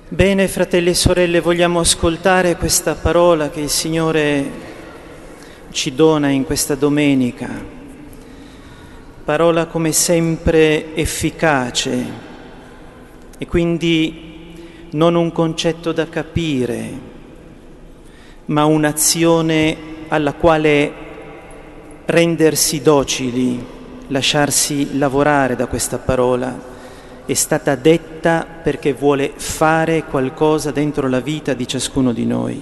Bene, fratelli e sorelle, vogliamo ascoltare questa parola che il Signore ci dona in questa domenica. Parola come sempre efficace e quindi non un concetto da capire, ma un'azione alla quale rendersi docili, lasciarsi lavorare da questa parola. È stata detta perché vuole fare qualcosa dentro la vita di ciascuno di noi.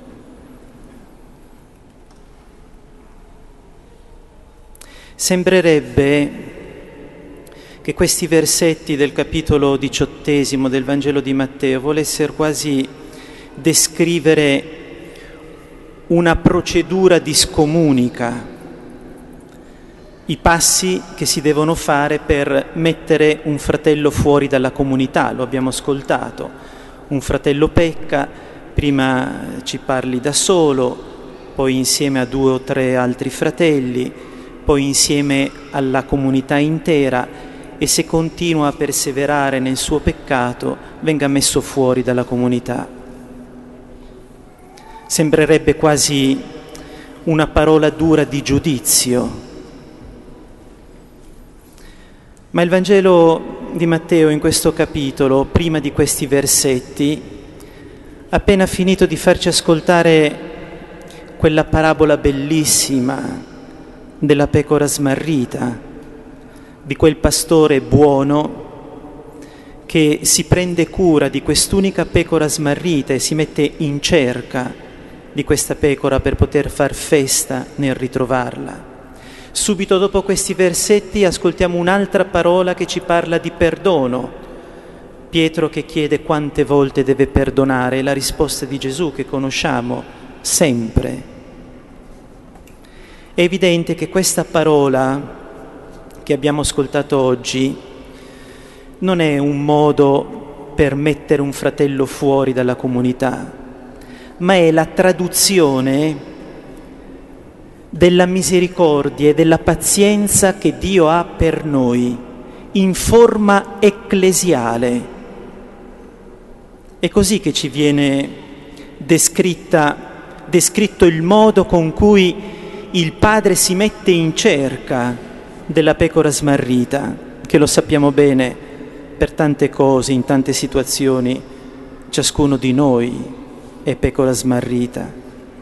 Sembrerebbe che questi versetti del capitolo 18 del Vangelo di Matteo volessero quasi descrivere una procedura discomunica, i passi che si devono fare per mettere un fratello fuori dalla comunità. Lo abbiamo ascoltato. Un fratello pecca, prima ci parli da solo, poi insieme a 2 o 3 altri fratelli, poi insieme alla comunità intera, e se continua a perseverare nel suo peccato venga messo fuori dalla comunità. Sembrerebbe quasi una parola dura di giudizio. Ma il Vangelo di Matteo in questo capitolo, prima di questi versetti, ha appena finito di farci ascoltare quella parabola bellissima della pecora smarrita, di quel pastore buono che si prende cura di quest'unica pecora smarrita e si mette in cerca di questa pecora per poter far festa nel ritrovarla. Subito dopo questi versetti ascoltiamo un'altra parola che ci parla di perdono. Pietro che chiede quante volte deve perdonare, e la risposta di Gesù che conosciamo: sempre. È evidente che questa parola che abbiamo ascoltato oggi non è un modo per mettere un fratello fuori dalla comunità, ma è la traduzione della misericordia e della pazienza che Dio ha per noi in forma ecclesiale. È così che ci viene descritto il modo con cui il Padre si mette in cerca della pecora smarrita, che lo sappiamo bene per tante cose, in tante situazioni, ciascuno di noi è pecora smarrita.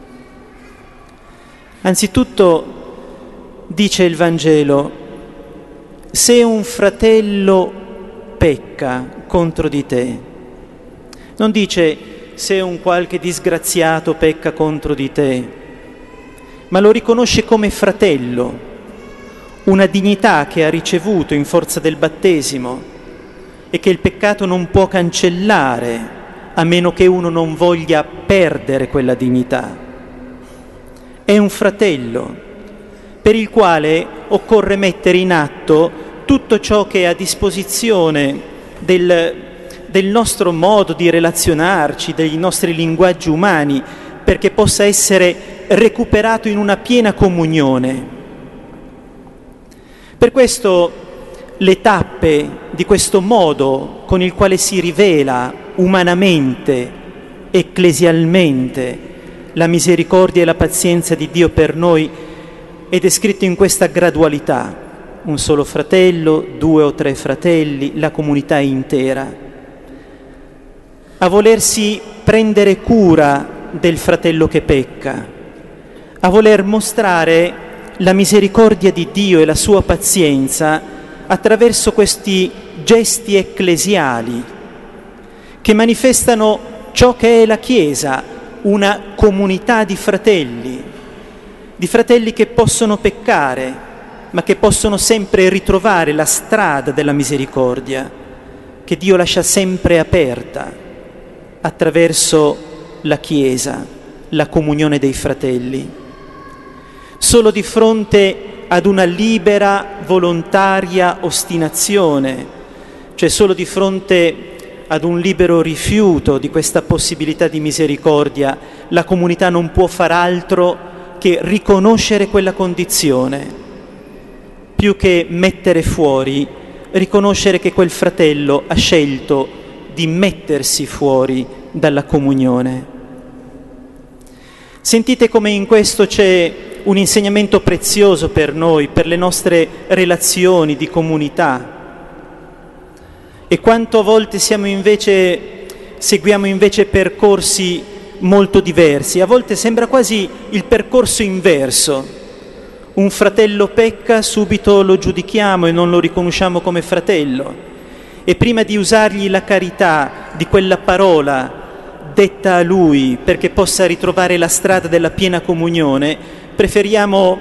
Anzitutto dice il Vangelo: se un fratello pecca contro di te, non dice se un qualche disgraziato pecca contro di te, ma lo riconosce come fratello, una dignità che ha ricevuto in forza del battesimo e che il peccato non può cancellare a meno che uno non voglia perdere quella dignità. È un fratello per il quale occorre mettere in atto tutto ciò che è a disposizione del nostro modo di relazionarci, dei nostri linguaggi umani, perché possa essere recuperato in una piena comunione. Per questo le tappe di questo modo con il quale si rivela umanamente, ecclesialmente, la misericordia e la pazienza di Dio per noi è descritto in questa gradualità: un solo fratello, 2 o 3 fratelli, la comunità intera. A volersi prendere cura del fratello che pecca, a voler mostrare la misericordia di Dio e la sua pazienza attraverso questi gesti ecclesiali che manifestano ciò che è la Chiesa, una comunità di fratelli che possono peccare, ma che possono sempre ritrovare la strada della misericordia, che Dio lascia sempre aperta attraverso la Chiesa, la comunione dei fratelli. Solo di fronte ad una libera, volontaria ostinazione, cioè solo di fronte ad un libero rifiuto di questa possibilità di misericordia, la comunità non può far altro che riconoscere quella condizione, più che mettere fuori, riconoscere che quel fratello ha scelto di mettersi fuori dalla comunione. Sentite come in questo c'è un insegnamento prezioso per noi, per le nostre relazioni di comunità. E quanto a volte seguiamo invece percorsi molto diversi. A volte sembra quasi il percorso inverso. Un fratello pecca, subito lo giudichiamo e non lo riconosciamo come fratello. E prima di usargli la carità di quella parola detta a lui perché possa ritrovare la strada della piena comunione, preferiamo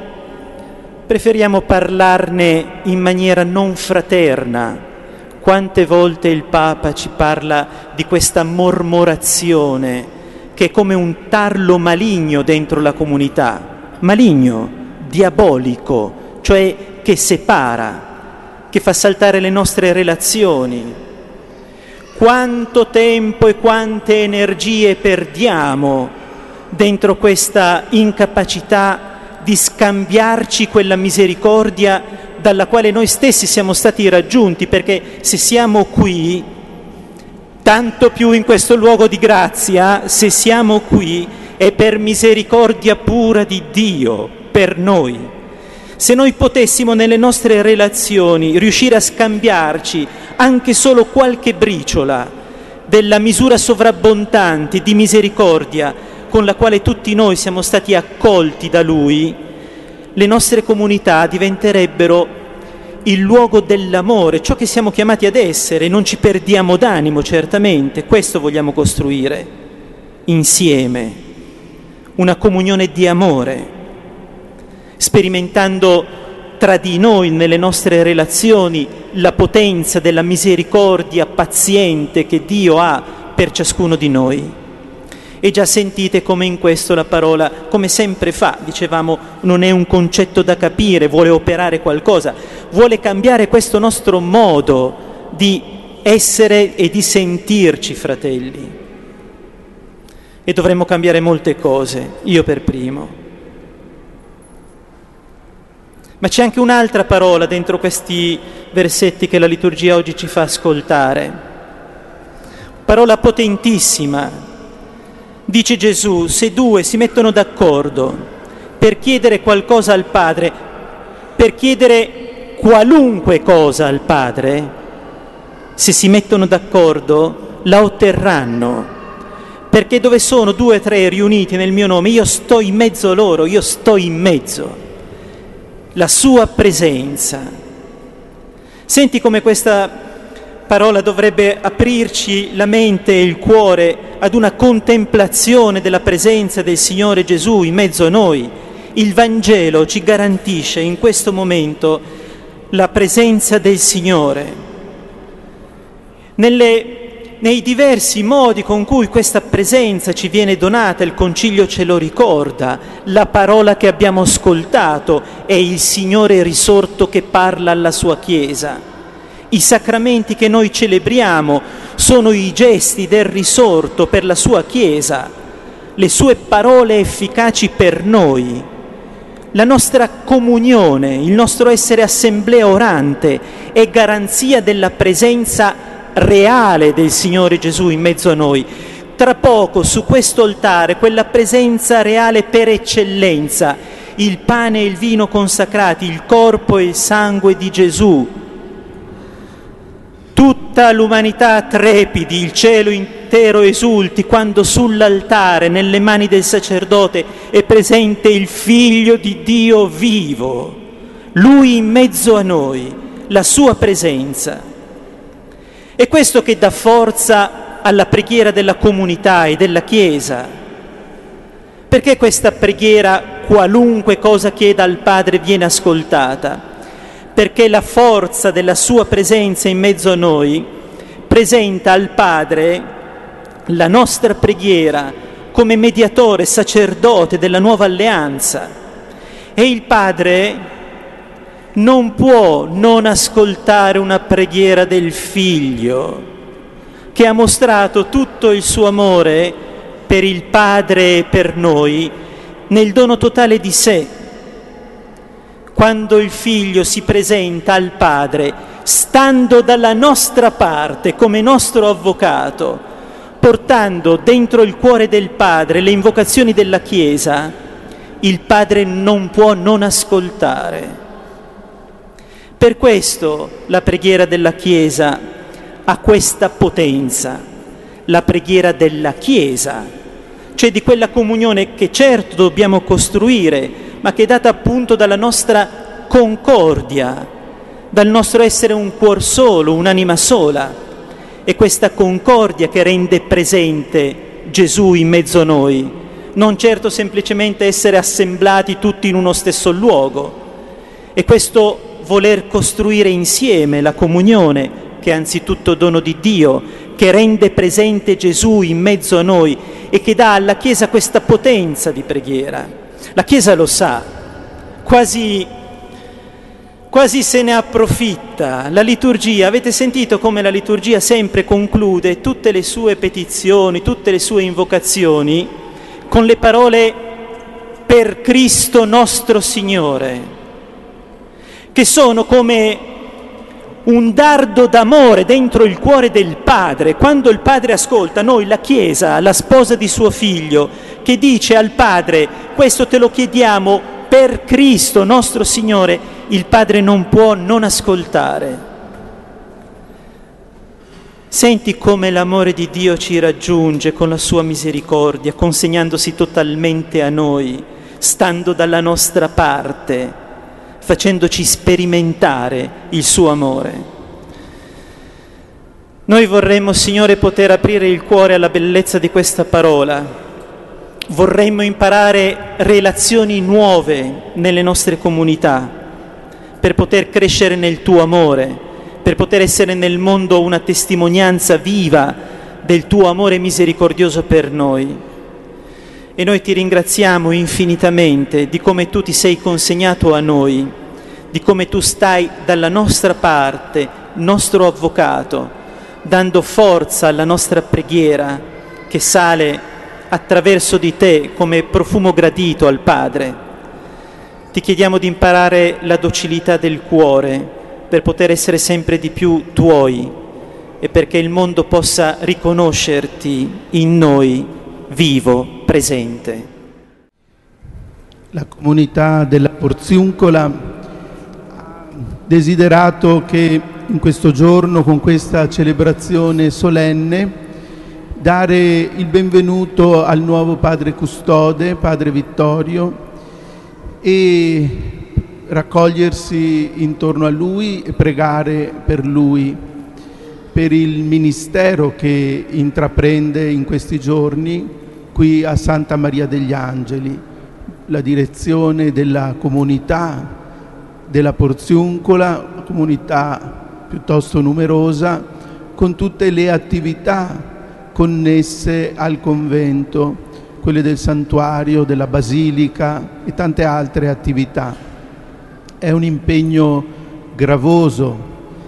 parlarne in maniera non fraterna. Quante volte il Papa ci parla di questa mormorazione che è come un tarlo maligno dentro la comunità, maligno, diabolico, cioè che separa, che fa saltare le nostre relazioni. Quanto tempo e quante energie perdiamo dentro questa incapacità di scambiarci quella misericordia dalla quale noi stessi siamo stati raggiunti, perché se siamo qui, tanto più in questo luogo di grazia, se siamo qui è per misericordia pura di Dio, per noi. Se noi potessimo nelle nostre relazioni riuscire a scambiarci anche solo qualche briciola della misura sovrabbondante di misericordia con la quale tutti noi siamo stati accolti da Lui, le nostre comunità diventerebbero il luogo dell'amore, ciò che siamo chiamati ad essere. Non ci perdiamo d'animo, certamente, questo vogliamo costruire insieme, una comunione di amore, sperimentando tra di noi, nelle nostre relazioni, la potenza della misericordia paziente che Dio ha per ciascuno di noi. E già sentite come in questo la parola, come sempre fa, dicevamo, non è un concetto da capire, vuole operare qualcosa, vuole cambiare questo nostro modo di essere e di sentirci fratelli. E dovremmo cambiare molte cose, io per primo. Ma c'è anche un'altra parola dentro questi versetti che la liturgia oggi ci fa ascoltare. Parola potentissima. Dice Gesù, se due si mettono d'accordo per chiedere qualcosa al Padre, per chiedere qualunque cosa al Padre, se si mettono d'accordo la otterranno. Perché dove sono 2 o 3 riuniti nel mio nome, io sto in mezzo a loro, io sto in mezzo. La sua presenza. Senti come questa parola dovrebbe aprirci la mente e il cuore ad una contemplazione della presenza del Signore Gesù in mezzo a noi. Il Vangelo ci garantisce in questo momento la presenza del Signore. Nei diversi modi con cui questa presenza ci viene donata, il Concilio ce lo ricorda, la parola che abbiamo ascoltato è il Signore risorto che parla alla sua Chiesa. I sacramenti che noi celebriamo sono i gesti del risorto per la sua Chiesa, le sue parole efficaci per noi. La nostra comunione, il nostro essere assemblea orante è garanzia della presenza reale del Signore Gesù in mezzo a noi. Tra poco su questo altare, quella presenza reale per eccellenza, il pane e il vino consacrati, il corpo e il sangue di Gesù. Tutta l'umanità trepidi, il cielo intero esulti quando sull'altare, nelle mani del sacerdote, è presente il Figlio di Dio vivo, Lui in mezzo a noi, la sua presenza. È questo che dà forza alla preghiera della comunità e della Chiesa. Perché questa preghiera, qualunque cosa chieda al Padre, viene ascoltata? Perché la forza della sua presenza in mezzo a noi presenta al Padre la nostra preghiera come mediatore, sacerdote della nuova alleanza. E il Padre non può non ascoltare una preghiera del Figlio, che ha mostrato tutto il suo amore per il Padre e per noi nel dono totale di sé. Quando il Figlio si presenta al Padre, stando dalla nostra parte come nostro avvocato, portando dentro il cuore del Padre le invocazioni della Chiesa, il Padre non può non ascoltare. Per questo la preghiera della Chiesa ha questa potenza, la preghiera della Chiesa, cioè di quella comunione che certo dobbiamo costruire, ma che è data appunto dalla nostra concordia, dal nostro essere un cuor solo, un'anima sola. È questa concordia che rende presente Gesù in mezzo a noi, non certo semplicemente essere assemblati tutti in uno stesso luogo. E questo voler costruire insieme la comunione, che è anzitutto dono di Dio, che rende presente Gesù in mezzo a noi e che dà alla Chiesa questa potenza di preghiera. La Chiesa lo sa, quasi se ne approfitta. La liturgia, avete sentito come la liturgia sempre conclude tutte le sue petizioni, tutte le sue invocazioni con le parole per Cristo nostro Signore, che sono come un dardo d'amore dentro il cuore del Padre. Quando il Padre ascolta noi, la Chiesa, la sposa di suo Figlio, che dice al Padre: questo te lo chiediamo per Cristo nostro Signore, il Padre non può non ascoltare. Senti come l'amore di Dio ci raggiunge con la sua misericordia, consegnandosi totalmente a noi, stando dalla nostra parte, facendoci sperimentare il suo amore. Noi vorremmo, Signore, poter aprire il cuore alla bellezza di questa parola. Vorremmo imparare relazioni nuove nelle nostre comunità, per poter crescere nel tuo amore, per poter essere nel mondo una testimonianza viva del tuo amore misericordioso per noi. E noi ti ringraziamo infinitamente di come tu ti sei consegnato a noi, di come tu stai dalla nostra parte, nostro avvocato, dando forza alla nostra preghiera che sale attraverso di te come profumo gradito al Padre. Ti chiediamo di imparare la docilità del cuore per poter essere sempre di più tuoi e perché il mondo possa riconoscerti in noi vivo, presente. La comunità della Porziuncola ha desiderato che in questo giorno, con questa celebrazione solenne, dare il benvenuto al nuovo padre custode, padre Vittorio, e raccogliersi intorno a lui e pregare per lui, per il ministero che intraprende in questi giorni qui a Santa Maria degli Angeli, la direzione della comunità della Porziuncola, una comunità piuttosto numerosa, con tutte le attività connesse al convento, quelle del santuario, della basilica e tante altre attività. È un impegno gravoso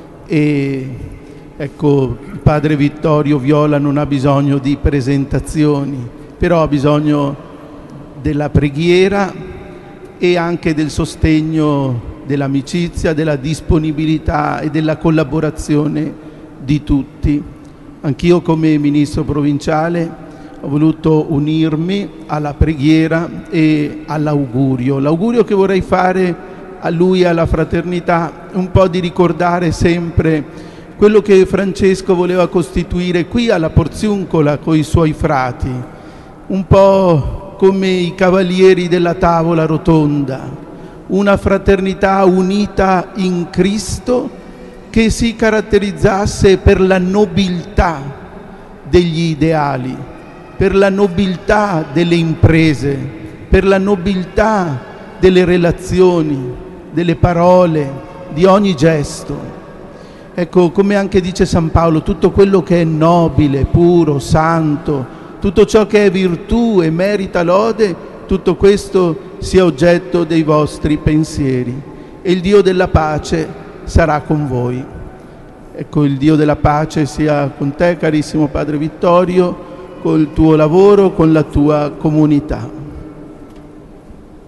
e ecco, il padre Vittorio Viola non ha bisogno di presentazioni, però ha bisogno della preghiera e anche del sostegno dell'amicizia, della disponibilità e della collaborazione di tutti. Anch'io come ministro provinciale ho voluto unirmi alla preghiera e all'augurio. L'augurio che vorrei fare a lui e alla fraternità è un po' di ricordare sempre quello che Francesco voleva costituire qui alla Porziuncola con i suoi frati, un po' come i cavalieri della tavola rotonda, una fraternità unita in Cristo che si caratterizzasse per la nobiltà degli ideali, per la nobiltà delle imprese, per la nobiltà delle relazioni, delle parole, di ogni gesto. Ecco, come anche dice San Paolo, tutto quello che è nobile, puro, santo, tutto ciò che è virtù e merita lode, tutto questo sia oggetto dei vostri pensieri. E il Dio della pace sarà con voi. Ecco, il Dio della pace sia con te, carissimo Padre Vittorio, col tuo lavoro, con la tua comunità.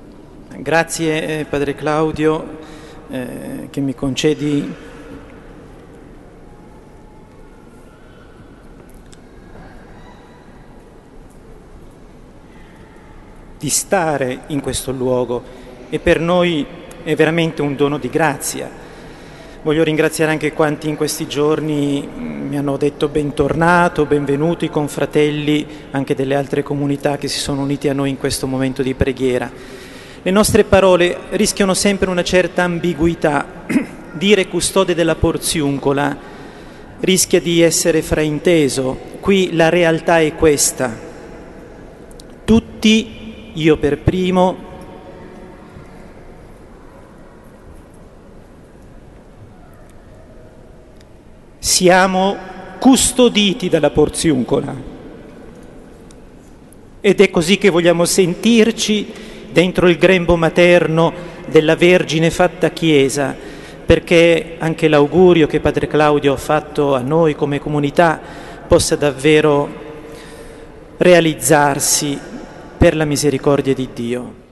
Grazie Padre Claudio che mi concedi di stare in questo luogo e per noi è veramente un dono di grazia. Voglio ringraziare anche quanti in questi giorni mi hanno detto bentornato, benvenuto, i confratelli anche delle altre comunità che si sono uniti a noi in questo momento di preghiera. Le nostre parole rischiano sempre una certa ambiguità. Dire custode della Porziuncola rischia di essere frainteso. Qui la realtà è questa. Tutti, io per primo, siamo custoditi dalla Porziuncola ed è così che vogliamo sentirci dentro il grembo materno della Vergine fatta Chiesa, perché anche l'augurio che Padre Claudio ha fatto a noi come comunità possa davvero realizzarsi per la misericordia di Dio.